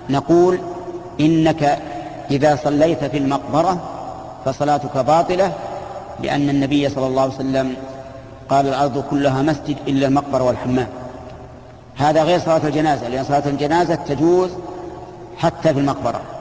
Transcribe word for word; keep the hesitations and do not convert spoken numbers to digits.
نقول إنك إذا صليت في المقبرة فصلاتك باطلة، لأن النبي صلى الله عليه وسلم قال الأرض كلها مسجد إلا المقبرة والحمام. هذا غير صلاة الجنازة، لأن صلاة الجنازة تجوز حتى في المقبرة.